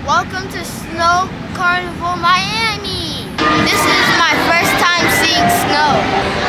Welcome to Snow Carnival Miami. This is my first time seeing snow.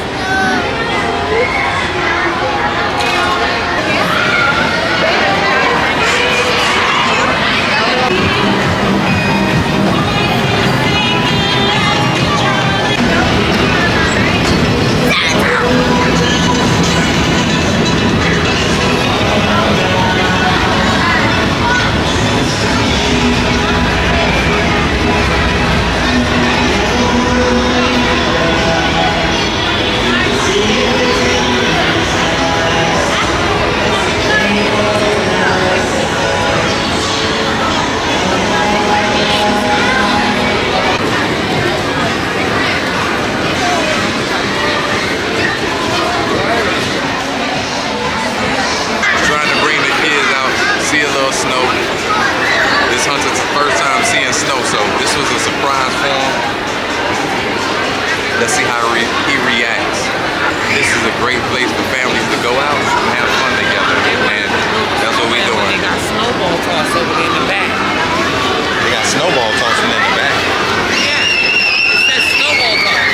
Snow. This hunter's first time seeing snow, so this was a surprise for him. Let's see how he reacts. This is a great place for families to go out and have fun together, and that's what we're doing. They got snowball toss over there in the back. They got snowball tossing in the back. Yeah, it says snowball toss.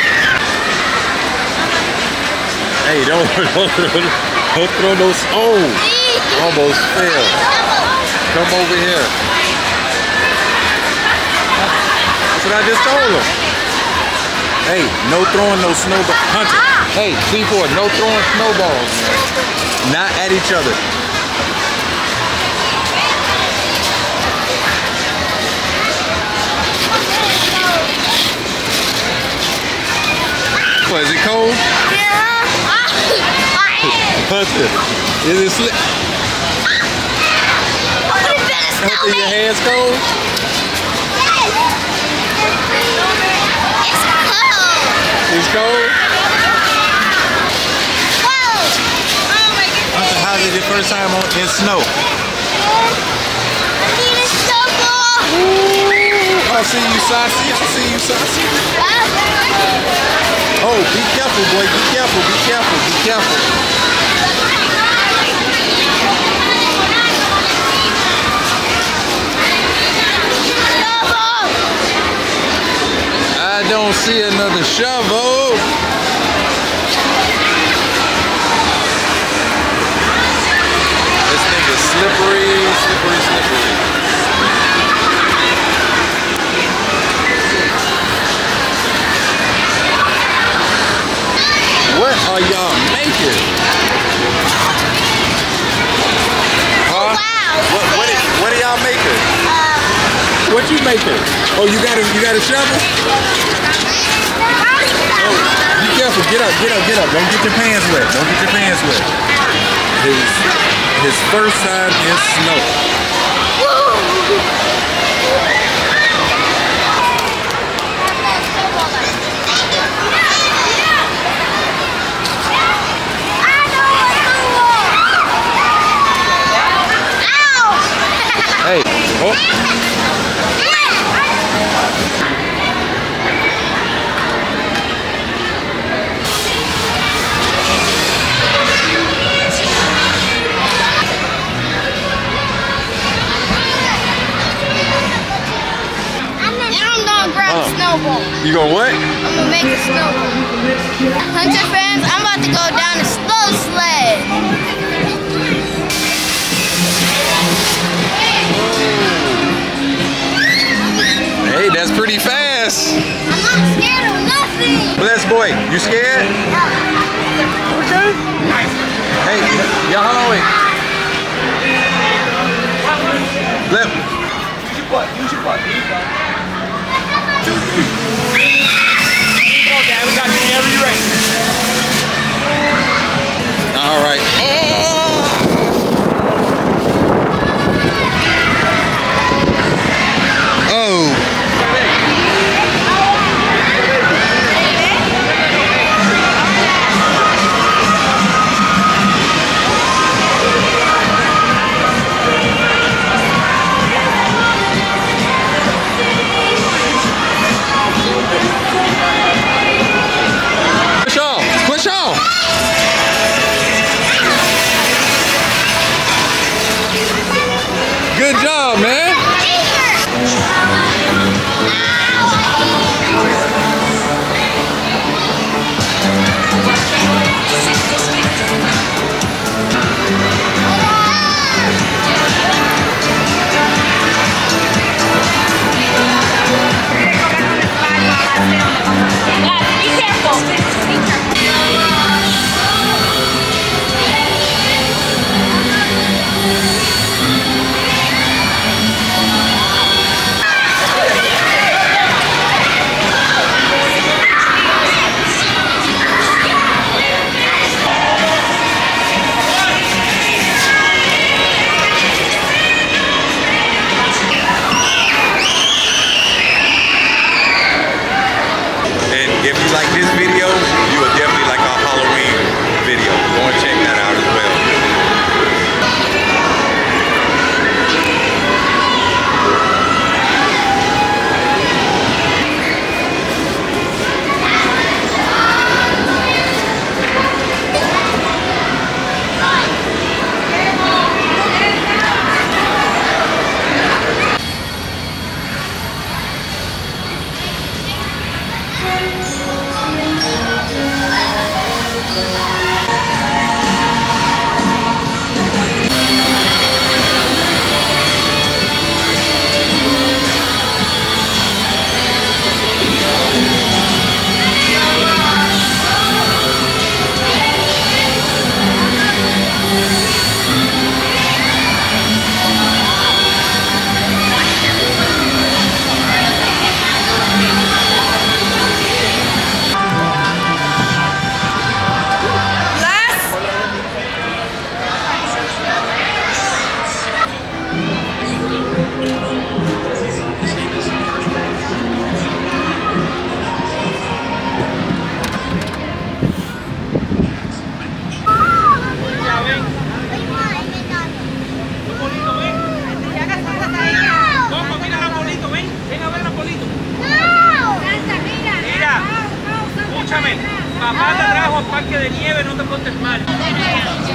Hey, don't throw those stones. Almost fell. Come over here. That's what I just told him. Hey, no throwing no snowballs. Hunter. Hey, C4, no throwing snowballs. Not at each other. What, is it cold? Yeah. Hunter, is it slip? Hunter, your hands cold? It's cold. It's cold? Cold. Oh my goodness. Hunter, how's it your first time in snow? I need a snowball. I see you, Saucy. I see you, Saucy. Oh, be careful, boy. Be careful. Be careful. Be careful. I don't see another shovel. This thing is slippery, slippery, slippery. What are y'all making? Huh? Wow. What are y'all making? What you making? Oh, you got a shovel? Oh, be careful. Get up. Don't get your pants wet. His first time in snow. Hey. Oh. Snowball. You gonna what? I'm gonna make a snowball. Hunter fans, I'm about to go down a slow sled. Hey, that's pretty fast. I'm not scared of nothing. Bless boy, you scared? Yeah. Okay. Hey, y'all hold on, wait. Flip. Use your butt. We got the area ready. All right. Oh. Good job, man. If you like this video, you will definitely like our Halloween video. Go and check that out as well. Papá te trajo al parque de nieve, no te portes mal.